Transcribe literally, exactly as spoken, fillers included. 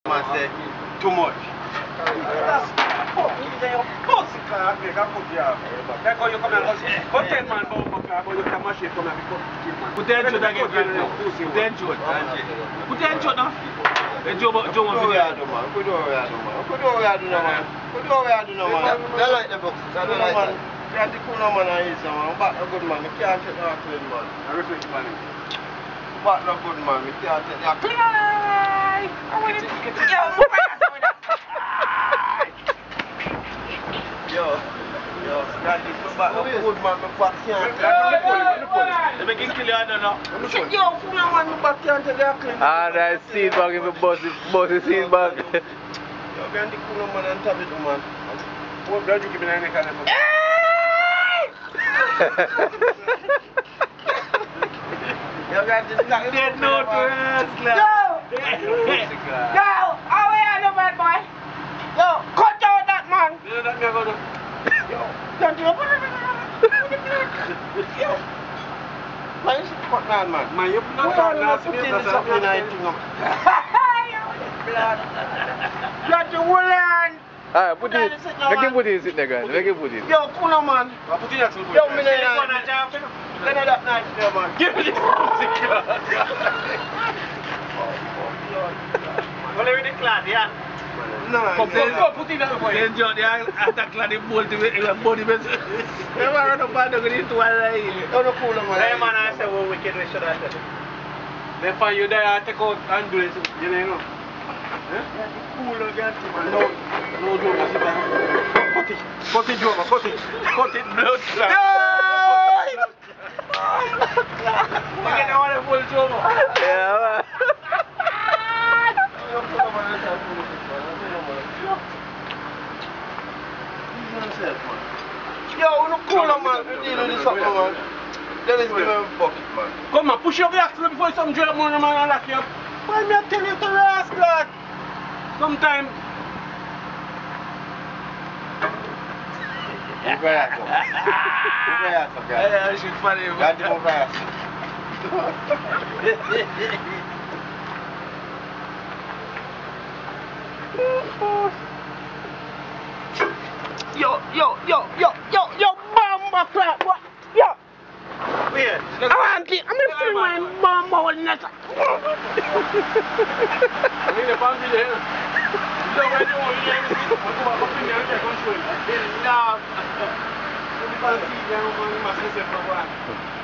Man say too much. That's your pussy car, make a put you up. That's how you come and go. But ten man bumper car, but you can mash it come and become kill man. Put ten shot again, put ten shot. Put ten shot now. Joe, Joe, Put over here, man. Put over here, man. Put over here, man. Put over here, man. They like the boxes. I don't like that. Can't the cool man and easy, man. Back no good man. I can't take that clean, man. I reflect the money. Back no good man. I can't take that clean. I want to get it. Yo, move Yo, yo, that is so bad. No good man. My back can't take They make him kill you, I don't know. Yo, cool man. My back can't take that clean. Ah, that seed bag in the bus, bus seed bag. Yo, can't the cool man and tap it, man. What blood you give me any kind of You got this guy. Dead note to us, Yo! Yo! How are you, bad boy? Yo, cut out that man! You know that me go do? Yo, don't you? Yo! Man, you should cut down, man. Man, you not start last Put minute. in something in it. Blood. Blood to Woolan! Ah, put it. Make him put it sit there, guys. Make him put it. Yo, cool man. I put in that food. Yo, me there. Then that night there, man. Give me this music. Well, everything clad, yeah. No, Come, go, put in that for you. Then John, they attack clad in bolt to the body. Never run up and go into one line. Yo, no cool man. Hey man, I say what wicked we should have done. They find you there and take out and do it. You know? Yeah, cool again, man. No, no joke, sit down. Cut it, cut it, Joe, cut it, cut it, blood clot. You get the one that full Joe. Yeah, man. Yo, no cool man. You deal with this something, man. Then it's give me a bucket, man. Come on, push up the axle before some drill up money man and lock you up. Why me I tell you to rest, blood? Sometime. Move your ass up. Move your ass up, guys. Yeah, she's funny. Got to move your ass. Yo, yo, yo, yo, yo, yo, bomba clap, what? Yo! Where? I want to, I'm going to feel my bomba with nothing. I mean the boundary there. You don't want to know you ain't going to go up in there and they're going to show you. No. You can't see them, man. You must listen for a while.